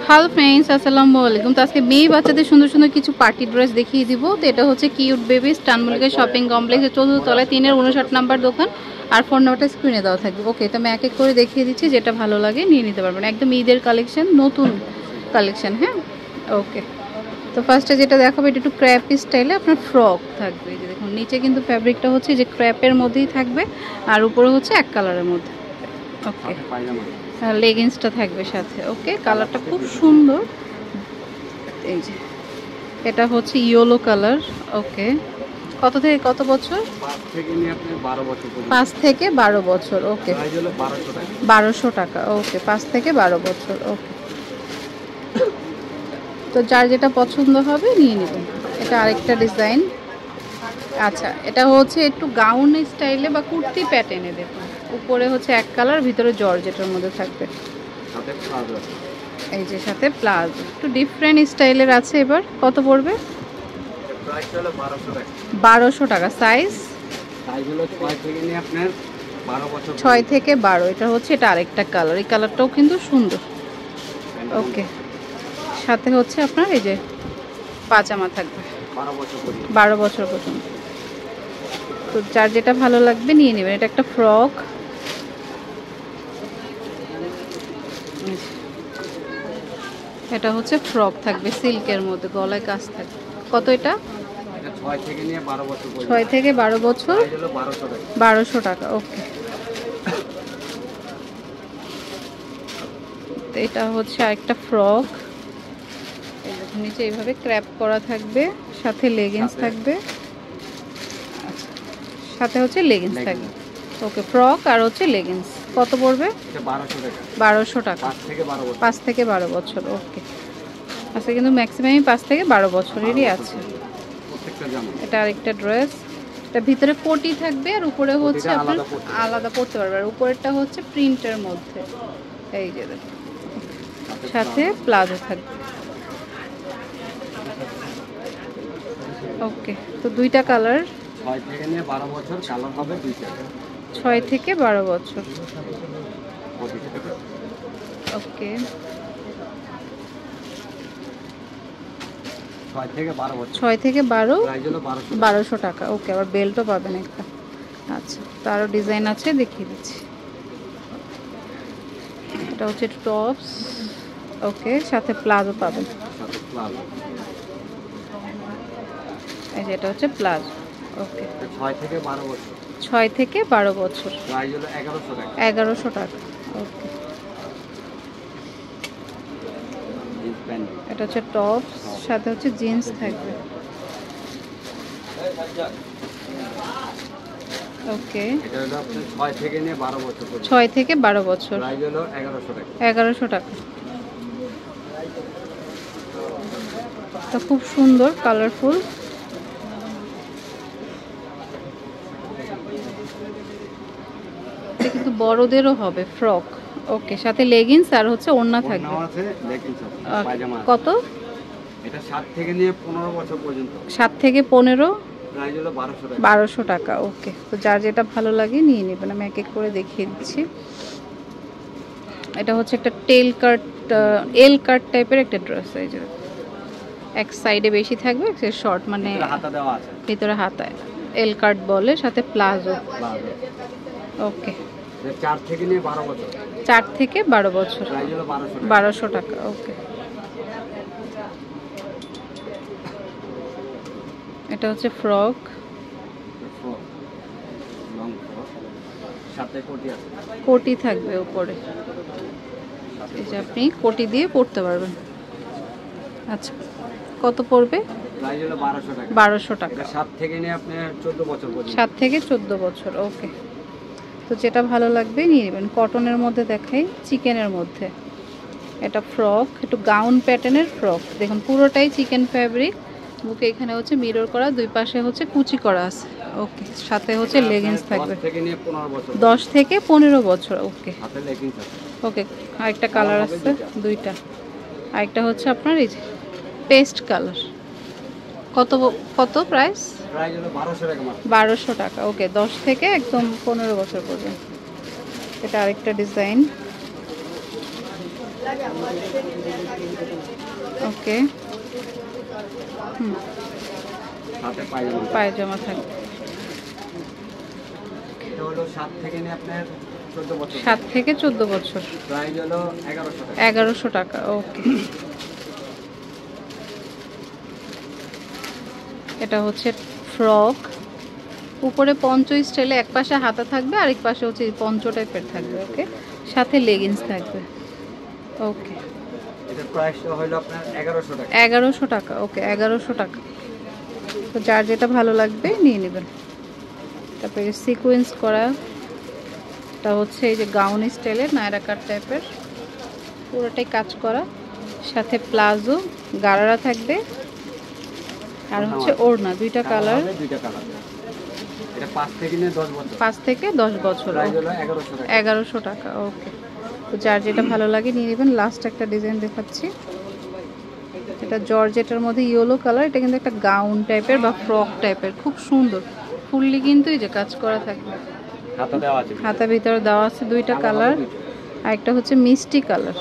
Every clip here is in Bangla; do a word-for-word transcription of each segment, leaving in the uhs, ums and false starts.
হ্যালো ফ্রেন্ডস, আসসালামু আলাইকুম। তো আজকে মেয়ে বাচ্চাদের সুন্দর সুন্দর কিছু পার্টি ড্রেস দেখিয়ে দিব। তো এটা হচ্ছে কিউট বেবি স্টানমুলকে শপিং কমপ্লেক্সের চতুর্থ তলায় তিনের উনষাট নাম্বার দোকান। আর ফোন নাম্বারটা স্ক্রিনে দেওয়া থাকবে। ওকে, তো আমি এক এক করে দেখিয়ে দিচ্ছি, যেটা ভালো লাগে নিয়ে নিতে পারবেন। একদম ঈদের কালেকশন, নতুন কালেকশন। হ্যাঁ, ওকে। তো ফার্স্টে যেটা দেখাবো, এটা একটু ক্র্যাপ স্টাইলে আপনার ফ্রক থাকবে। এই যে দেখুন, নিচে কিন্তু ফ্যাব্রিকটা হচ্ছে যে ক্র্যাপের মধ্যেই থাকবে, আর উপরে হচ্ছে এক কালারের মধ্যে। ওকে, লেগিংসটা থাকবে সাথে। ওকে, কালারটা খুব সুন্দর। এই যে এটা হচ্ছে ইয়েলো কালার। ওকে, কত থেকে কত বছর? পাঁচ থেকে বারো বছর। ওকে, বারোশো টাকা। ওকে, পাঁচ থেকে বারো বছর। ওকে, তো যার যেটা পছন্দ হবে নিয়ে নেবেন। এটা আরেকটা ডিজাইন। আচ্ছা, এটা হচ্ছে একটু গাউন স্টাইলে বা কুর্তি প্যাটার্নে। দেখুন, উপরে হচ্ছে এক কালার, ভিতরে জর্জেটের মধ্যে থাকবে। এই যে সাথে প্লাজো, একটু ডিফারেন্ট স্টাইলের আছে। এবার কত পড়বে? বারোশো টাকা। সাইজ ছয় থেকে বারো। এটা হচ্ছে, এটা আরেকটা কালার। এই কালারটাও কিন্তু সুন্দর। ওকে, সাথে হচ্ছে আপনার এই যে পাজামা থাকবে বারো বছর পর্যন্ত। তো যার যেটা ভালো লাগবে নিয়ে নেবেন। এটা একটা ফ্রক। এটা হচ্ছে ফ্রক থাকবে সিল্কের মধ্যে, গলায় কাজ থাকবে। কত এটা? ছয় থেকে বারো বছর, বারোশো টাকা। ওকে, এটা হচ্ছে আরেকটা ফ্রক। নিচে এইভাবে ক্র্যাপ করা থাকবে, সাথে লেগিংস থাকবে। আচ্ছা, সাথে হচ্ছে লেগিংস থাকবে। ওকে, ফ্রক আর হচ্ছে লেগিংস। কত পড়বে? বারোশো টাকা। পাঁচ থেকে বারো বছর। ওকে, আচ্ছা, কিন্তু ম্যাক্সিমামই পাঁচ থেকে বারো বছরেরই আছে। এটা আরেকটা ড্রেস। এটা ভিতরে কোটি থাকবে, আর উপরে হচ্ছে আপনার আলাদা পড়তে পারবে। আর উপরেরটা হচ্ছে প্রিন্টের মধ্যে। এই যে দেখুন, সাথে প্লাজো থাকবে। ওকে, তো দুইটা কালার। ছয় থেকে নিয়ে বারো বছর, কালার হবে দুইটা। ছয় থেকে বারো বছর। ওকে, ছয় থেকে বারো, বারোশো টাকা। ওকে, আবার বেল্টও পাবেন একটা। আচ্ছা, তো আরও ডিজাইন আছে, দেখিয়ে দিচ্ছি। এটা হচ্ছে টপস। ওকে, সাথে প্লাজো পাবেন। এই যে এটা হচ্ছে প্লাজো। ওকে, ছয় থেকে বারো বছর। ছয় থেকে বারো বছর, এগারোশো টাকা। ওকে, এটা হচ্ছে টপস, সাথে হচ্ছে জিন্স থাকবে। ওকে, ছয় থেকে নিয়ে বারো বছর, ছয় থেকে বারো বছর, এগারোশো টাকা। তো খুব সুন্দর, কালারফুল। কিন্তু বড়দেরও হবে ফ্রক। ওকে, সাথে লেগিংস আর হচ্ছে ওড়না থাকবে। কত? এটা সাত থেকে নিয়ে পনেরো বছর পর্যন্ত। সাত থেকে পনেরো, বারোশো টাকা। ওকে, তো যার যেটা ভালো লাগে নিয়ে নেবেন। আমি এক এক করে দেখিয়ে দিচ্ছি। এটা হচ্ছে একটা টেল কাট, এল কাট টাইপের একটা ড্রেস। এই যে এক সাইডে বেশি থাকবে, শর্ট, মানে ভিতরে হাতা, এল কাট বলে, সাথে প্লাজো। ওকে, চার থেকে নিয়ে বারো বছর, চার থেকে বারো বছর, বারোশো টাকা। ওকে, এটা হচ্ছে ফ্রক। কোটি থাকবে উপরে, এই যে আপনি কোটি দিয়ে পরতে পারবেন। আচ্ছা, কত পড়বে? বারোশো টাকা। সাত থেকে নিয়ে আপনি চোদ্দ বছর, সাত থেকে চোদ্দ বছর। ওকে, তো যেটা ভালো লাগবে নিয়ে নেবেন। কটনের মধ্যে দেখাই, চিকেনের মধ্যে। এটা ফ্রক, একটু গাউন প্যাটার্নের ফ্রক। দেখুন, পুরোটাই চিকেন ফ্যাব্রিক। বুকে এখানে হচ্ছে মিরর করা, দুই পাশে হচ্ছে কুচি করা আছে। ওকে, সাথে হচ্ছে লেগিংস থাকবে। দশ থেকে পনেরো বছর। ওকে, ওকে, আরেকটা কালার আছে, দুইটা। আরেকটা হচ্ছে আপনার এই যে পেস্ট কালার। কত কত প্রাইস? বারোশো টাকা। ওকে, দশ থেকে একদম পনেরো বছর পর্যন্ত। এটা আরেকটা ডিজাইন। ওকে, হুম, পায়জামা থাকবে। সাত থেকে চোদ্দ বছর, এগারোশো টাকা। ওকে, এটা হচ্ছে ফ্রক, উপরে পঞ্চ স্টাইলে, এক পাশে হাতা থাকবে আর এক পাশে হচ্ছে পঞ্চ টাইপের থাকবে। ওকে, সাথে লেগিংস থাকবে। ওকে, এটার প্রাইসটা হলো আপনার এগারোশো টাকা। এগারোশো টাকা। ওকে, এগারোশো টাকা। তো যার যেটা ভালো লাগবে নিয়ে নেবেন। তারপরে সিকোয়েন্স করা, এটা হচ্ছে এই যে গাউন স্টাইলের নায়রা কাট টাইপের, পুরোটাই কাজ করা, সাথে প্লাজো গারারা থাকবে, আর হচ্ছে ওড়না, দুইটা কালার, দুইটা কালার। এটা পাঁচ থেকে নিয়ে দশ বছর, পাঁচ থেকে দশ বছর, এগারোশো টাকা। ওকে, তো যার যেটা ভালো লাগে নিয়ে নেবেন। লাস্ট একটা ডিজাইন দেখাচ্ছি, এটা জর্জেটের মধ্যে ইয়েলো কালার, এটা কিন্তু একটা গাউন টাইপের বা ফ্রক টাইপের, খুব সুন্দর, ফুললি কিন্তু এই যে কাজ করা থাকবে, হাতা দেওয়া আছে, হাতা ভিতরে দেওয়া আছে, দুইটা কালার, আর একটা হচ্ছে মিষ্টি কালার,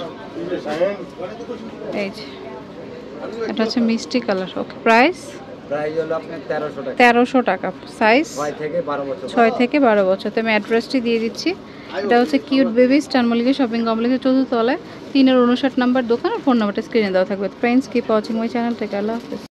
এই যে এটা হচ্ছে মিষ্টি কালার। ওকে, প্রাইস প্রাইস হলো আপনার তেরোশো টাকা। তেরোশো টাকা। সাইজ ছয় থেকে বারো বছর, ছয় থেকে বারো বছর। তো আমি অ্যাড্রেসটি দিয়ে দিচ্ছি, এটা হচ্ছে cute baby star Mallika shopping কমপ্লেক্সের চতুর্থ তলায়, তিনের উনষাট নাম্বার দোকান, আর ফোন নাম্বারটা স্ক্রিনে দেওয়া থাকবে। Friends, keep watching my channel থেকে। আল্লাহ হাফেজ।